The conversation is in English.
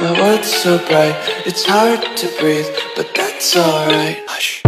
My world's so bright, it's hard to breathe, but that's alright. Hush.